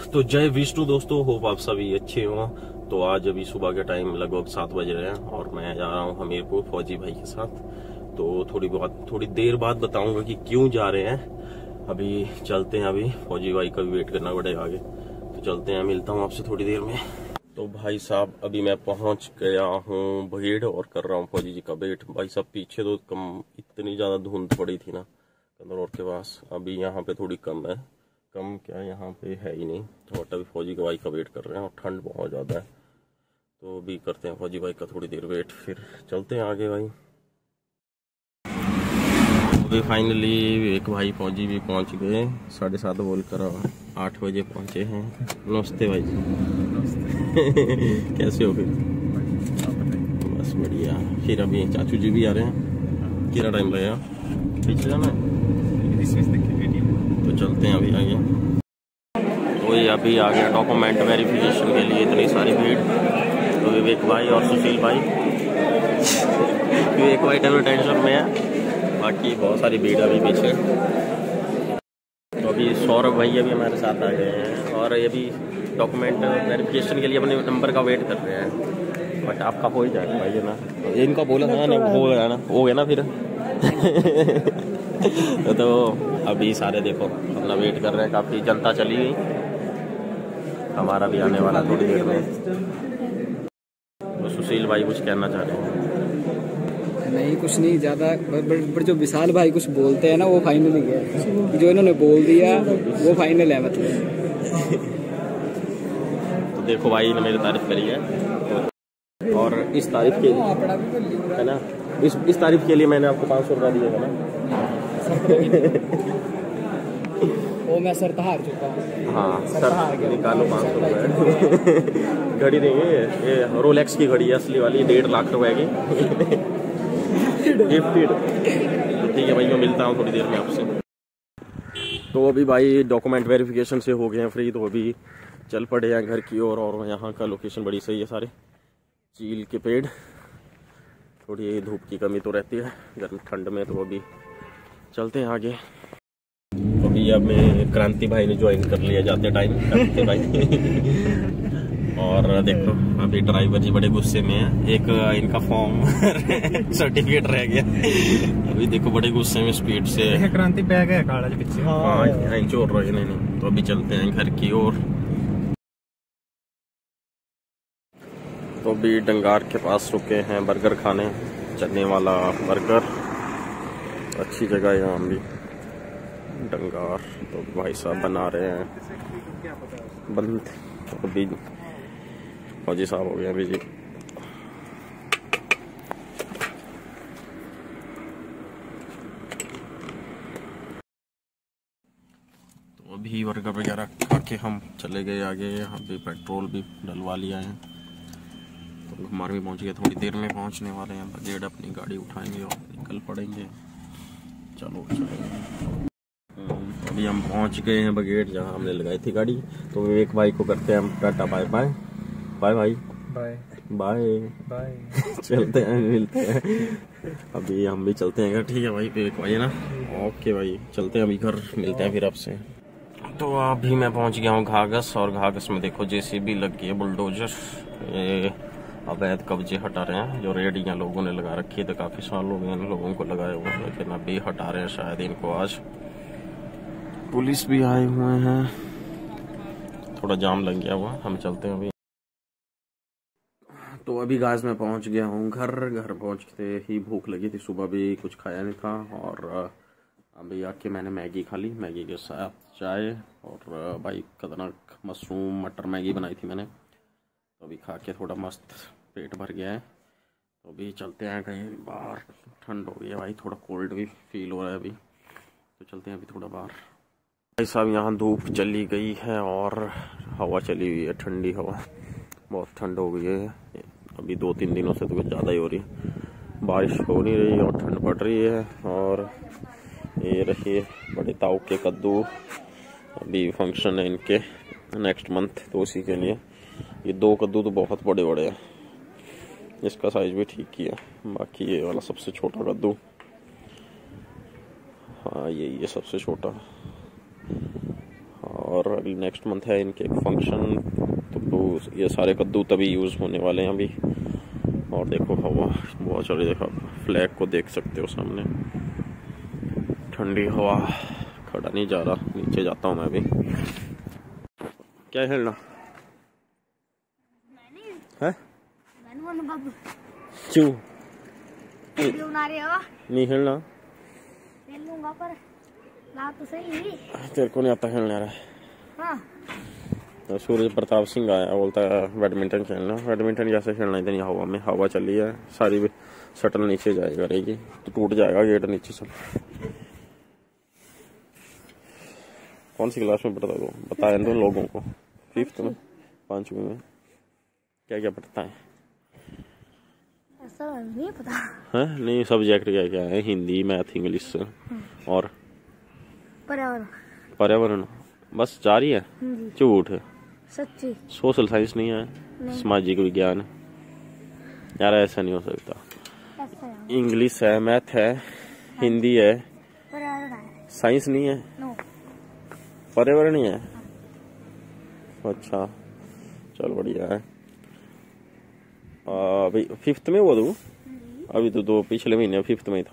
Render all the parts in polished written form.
तो जय विष्णु दोस्तों, होप आप सभी अच्छे हो। तो आज अभी सुबह के टाइम लगभग 7 बज रहे हैं और मैं जा रहा हूँ हमीरपुर फौजी भाई के साथ। तो थोड़ी देर बाद बताऊंगा कि क्यों जा रहे हैं। अभी चलते हैं, अभी फौजी भाई का भी वेट करना पड़ेगा आगे। तो चलते हैं, मिलता हूँ आपसे थोड़ी देर में। तो भाई साहब अभी मैं पहुंच गया हूँ भीड़ और कर रहा हूँ फौजी जी का वेट। भाई साहब पीछे तो कम इतनी ज्यादा धुंध पड़ी थी ना कंदरौर के पास, अभी यहाँ पे थोड़ी कम है। कम क्या, यहाँ पे है ही नहीं। और अभी फौजी के भाई का वेट कर रहे हैं और ठंड बहुत ज़्यादा है। तो अभी करते हैं फौजी भाई का थोड़ी देर वेट, फिर चलते हैं आगे भाई। अभी फाइनली एक भाई फौजी भी पहुंच गए। 7:30 बोलकर 8 बजे पहुंचे हैं। नमस्ते भाई कैसे हो? फिर बस बढ़िया। फिर अभी चाचू जी भी आ रहे हैं। कितना टाइम लगेगा? पीछे जाना है तो चलते हैं अभी आगे। तो ये अभी आ गया डॉक्यूमेंट वेरिफिकेशन के लिए इतनी सारी भीड़। तो विवेक भाई और सुशील भाई, विवेक भाई टेंशन में है, बाकी बहुत सारी भीड़ अभी पीछे। तो अभी सौरभ भाई अभी हमारे साथ आ गए हैं और ये भी डॉक्यूमेंट वेरिफिकेशन के लिए अपने नंबर का वेट कर रहे हैं। बट आपका हो ही जाएगा भाई, है ना? इनका बोला था ना, हो गया ना फिर तो अभी सारे देखो अपना वेट कर रहे हैं। काफ़ी जनता चली गई, हमारा भी आने वाला थोड़ी देर में। तो सुशील भाई कुछ कहना चाह रहे हैं? नहीं, कुछ नहीं ज़्यादा। पर जो विशाल भाई कुछ बोलते हैं ना, वो फाइनल ही है। जो इन्होंने बोल दिया वो फाइनल है मतलब। तो देखो भाई ने मेरी तारीफ करी है और इस तारीफ के लिए, है ना, इस तारीफ के लिए मैंने आपको 500 रुपया दिया था ना। वो मैं सर हार चुका हूँ। हाँ सर, निकालो 500 रुपये घड़ी देंगे। ये रोलेक्स की घड़ी है असली वाली, 1.5 लाख रुपए की गिफ्टेड। तो ठीक है भाई, मैं मिलता हूँ थोड़ी देर में आपसे। तो अभी भाई डॉक्यूमेंट वेरिफिकेशन से हो गए हैं फ्री। तो अभी चल पड़े हैं घर की ओर। और यहाँ का लोकेशन बड़ी सही है, सारे चील के पेड़। थोड़ी धूप की कमी तो रहती है गर्म ठंड में। तो अभी चलते हैं आगे। अभी अब मैं क्रांति भाई ने ज्वाइन कर लिया जाते टाइम, क्रांति भाई और देखो अभी ड्राइवर जी बड़े गुस्से में है। एक इनका फॉर्म सर्टिफिकेट रह गया। अभी देखो बड़े गुस्से में स्पीड से क्रांति पे गया काला पीछे। हाँ चोर रहे नहीं। तो अभी चलते हैं घर की ओर। तो अभी डंगार के पास रुके हैं बर्गर खाने, चने वाला बर्गर, अच्छी जगह है यहाँ भी डंगार। तो भाई साहब बना रहे हैं बंद। तो अभी फौजी साहब हो गए अभी जी। तो अभी बर्गर वगैरह खा के हम चले गए आगे। यहाँ पे पेट्रोल भी डलवा लिया है। तो हमारे भी पहुँच गए, थोड़ी देर में पहुँचने वाले हैं। बगैर अपनी गाड़ी उठाएंगे और निकल पड़ेंगे। चलो अभी हम पहुंच गए हैं बगेट, जहां हमने लगाई थी गाड़ी। तो विवेक भाई को करते हैं हम टाटा बाय बाय। बाय भाई, बाय बाय बाय चलते हैं, मिलते हैं। अभी हम भी चलते हैं घर। ठीक है भाई, विवेक भाई है ना? ओके भाई, चलते हैं अभी घर, मिलते हैं फिर आपसे। तो अभी मैं पहुंच गया हूँ घाघस। और घाघस में देखो जेसीबी लग गई है, बुलडोजर। ये अवैध कब्जे हटा रहे हैं, जो रेडियाँ लोगों ने लगा रखी है। तो काफ़ी साल हो गए इन लोगों को लगाए हुए, लेकिन अभी हटा रहे हैं शायद इनको। आज पुलिस भी आए हुए हैं, थोड़ा जाम लग गया हुआ। हम चलते हैं अभी। तो अभी गाइस मैं पहुंच गया हूँ घर पहुंचते ही भूख लगी थी, सुबह भी कुछ खाया नहीं था। और अभी आके मैंने मैगी खा ली, मैगी के साथ चाय। और भाई खतरनाक मशरूम मटर मैगी बनाई थी मैंने। तो अभी खा के थोड़ा मस्त पेट भर गया है। तो अभी चलते हैं कहीं बाहर। ठंड हो गई है भाई, थोड़ा कोल्ड भी फील हो रहा है अभी। तो चलते हैं अभी थोड़ा बाहर। भाई साहब यहाँ धूप चली गई है और हवा चली हुई है, ठंडी हवा। बहुत ठंड हो गई है अभी, 2-3 दिनों से तो कुछ ज़्यादा ही हो रही है। बारिश हो नहीं रही और ठंड पड़ रही है। और ये रहिए बड़े ताऊ के कद्दू, अभी फंक्शन है इनके नेक्स्ट मंथ, तो उसी के लिए। ये 2 कद्दू तो बहुत बड़े बड़े हैं, इसका साइज भी ठीक ही है। बाकी ये वाला सबसे छोटा कद्दू, हाँ ये सबसे छोटा। और अगले नेक्स्ट मंथ है इनके एक फंक्शन, तो ये सारे कद्दू तभी यूज़ होने वाले हैं अभी। और देखो हवा बहुत चल रही, देखो आप फ्लैग को देख सकते हो सामने, ठंडी हवा, खड़ा नहीं जा रहा, नीचे जाता हूँ मैं अभी। क्या खेलना है? क्यों नहीं खेलना? पर तो सही। तेरे को नहीं आता खेलने यार? हाँ। तो सूरज प्रताप सिंह आया, बोलता है बैडमिंटन खेलना। बैडमिंटन कैसे खेलना इतनी हवा में? हवा चली है सारी, शटल नीचे जाएगा रहेगी तो टूट जाएगा गेट नीचे से। कौन सी क्लास में पढ़ता है वो? बताया इन दोनों लोगों को। 5th में, 5वीं में क्या क्या पढ़ता है? ऐसा नहीं पता है नहीं, सब्जेक्ट क्या क्या है? हिंदी, मैथ, इंग्लिश और पर्यावरण बस जारी है? झूठ, सच्ची। सोशल साइंस नहीं है? सामाजिक विज्ञान? यार ऐसा नहीं हो सकता। इंग्लिश है, मैथ है, हिंदी है, साइंस नहीं है, पर्यावरण ही है। अच्छा चल बढ़िया है। अभी 5th में हुआ तू? अभी तो पिछले महीने 5th में ही था।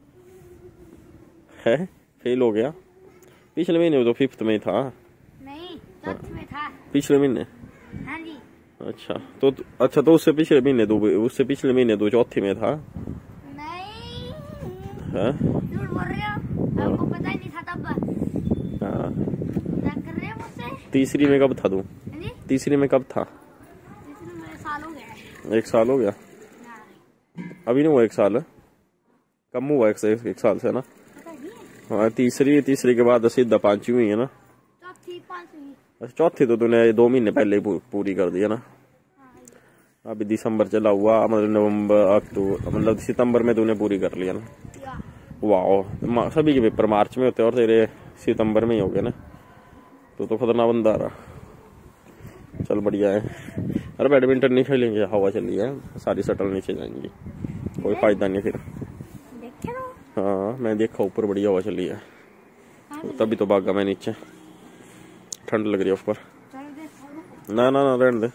है फेल हो गया? पिछले महीने तो 5th में ही था। नहीं, 4th में था पिछले महीने। हाँ जी। अच्छा तो उससे पिछले महीने तो 4th में था। नहीं, है झूठ बोल रहे हो, आपको पता ही नहीं था तब। हाँ, क्या कर रहे हो मुझसे? तीसरी में कब था तू? तीसरी में कब था? तीसरी में साल हो गया। 1 साल हो गया? अभी नहीं हुआ 1 साल? कम हुआ 1 साल से ना? हाँ, तीसरी के बाद सीधा 5वीं हुई है ना? चौथी 5वीं। अच्छा, चौथी तो तूने 2 महीने पहले ही पूरी कर दिया ना? अभी दिसंबर चला हुआ, मतलब नवंबर, अक्टूबर, मतलब सितंबर में तूने पूरी कर लिया ना? वाह, सभी के पेपर मार्च में होते हैं और तेरे सितंबर में ही हो गए ना? तो खतरनाक बंदा रहा। चल बढ़िया है। अरे बैडमिंटन नहीं खेलेंगे, हवा चली है, सारी शटल नीचे जाएंगी, कोई फायदा नहीं फिर। हाँ मैं देखा ऊपर बढ़िया हवा चली है, तभी तो भागा मैं नीचे, ठंड लग रही है ऊपर। ना ना ना रहने दे,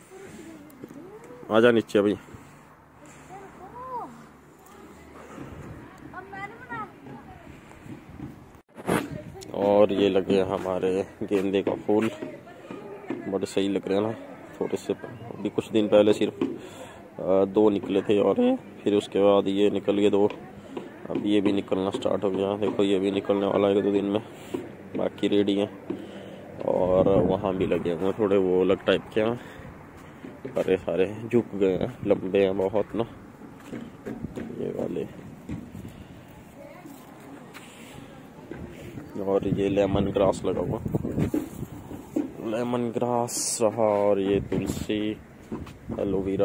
आजा नीचे अभी। और ये लगे हमारे गेंदे का फूल, बड़े सही लग रहे हैं ना। थोड़े से अभी कुछ दिन पहले सिर्फ 2 निकले थे और फिर उसके बाद ये निकल गए 2। अब ये भी निकलना स्टार्ट हो गया, देखो ये भी निकलने वाला है 1-2 दिन में, बाकी रेडी है। और वहाँ भी लगे हुए थोड़े वो अलग टाइप के हैं, सारे सारे झुक गए हैं, लंबे हैं बहुत ना ये वाले। और ये लेमन ग्रास लगा हुआ, लेमन ग्रास रहा, और ये तुलसी, एलोवेरा,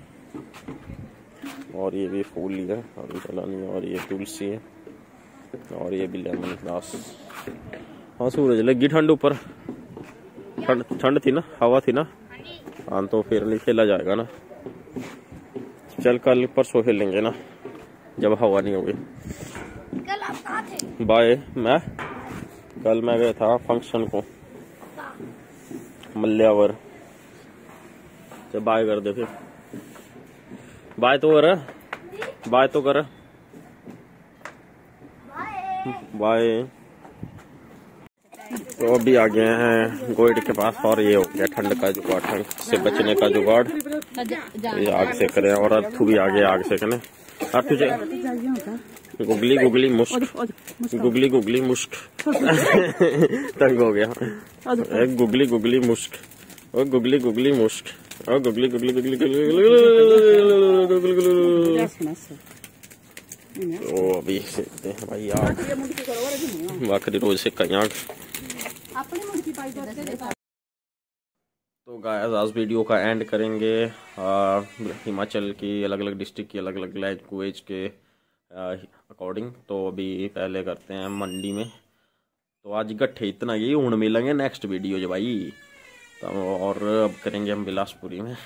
और ये भी फूल ही है अभी चला नहीं, और ये तुलसी है, और ये भी लेमन ग्रास। हाँ सूरज लगी ठंड ऊपर, ठंड थी ना, हवा थी ना? हाँ तो फिर नहीं खेला जाएगा ना। चल कल परसों खेलेंगे ना, जब हवा नहीं होगी। कल आप कहाँ थे? बाय। कल मैं गया था फंक्शन को, मल्यावर। चल बाय कर दे फिर, बाय तो कर, बाय तो कर, बाय। तो अभी आ गए हैं गोइड के पास, और ये हो गया ठंड का जुगाड़, ठंड से बचने का जुगाड़। ये आग सेक रहे हैं, और अर्थू भी आ गया आग सेकने। अर्थू तुझे गुगली गुगली मुश्क, गुगली गुगली मुश्क तंग हो गया। गुगली गुगली मुश्क, और गुगली गुगली मुश्क, और गुगली गुगली गुगली तो अभी सेकते हैं भाई आग, बाकी रोज से कहीं आग। तो गाइस आज वीडियो का एंड करेंगे। हिमाचल की अलग अलग डिस्ट्रिक्ट की अलग अलग लैंग्वेज के अकॉर्डिंग। तो अभी पहले करते हैं मंडी में। तो आज गट्ठे इतना ही, हूँ मिलेंगे नेक्स्ट वीडियो जो भाई। तो और अब करेंगे हम बिलासपुरी में।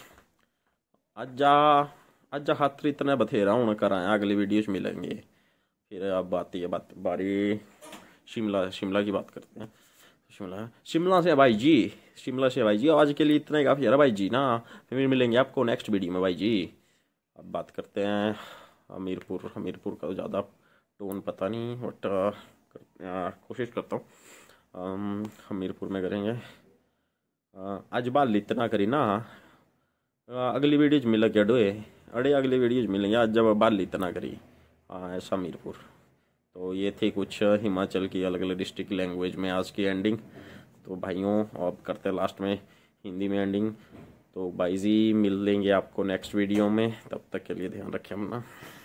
अज्जा खातर इतना बथेरा हूँ कराएं, अगली वीडियो में मिलेंगे फिर। अब आती है बारी शिमला की बात करते हैं। शिमला से भाई जी, शिमला से भाई जी। आज के लिए इतना ही काफ़ी है भाई जी ना, फिर मिलेंगे आपको नेक्स्ट वीडियो में भाई जी। अब बात करते हैं हमीरपुर। हमीरपुर का ज़्यादा टोन पता नहीं, बट कोशिश करता हूँ हमीरपुर में करेंगे। आज बाल इतना करी ना, अगली वीडियोज मिल क्या डोए, अरे अगली वीडियोज मिलेंगे आज जब बाल इतना करी। ऐसा हमीरपुर। तो ये थी कुछ हिमाचल की अलग अलग डिस्ट्रिक्ट लैंग्वेज में आज की एंडिंग। तो भाइयों अब करते हैं लास्ट में हिंदी में एंडिंग। तो भाई जी मिल लेंगे आपको नेक्स्ट वीडियो में, तब तक के लिए ध्यान रखें अपना।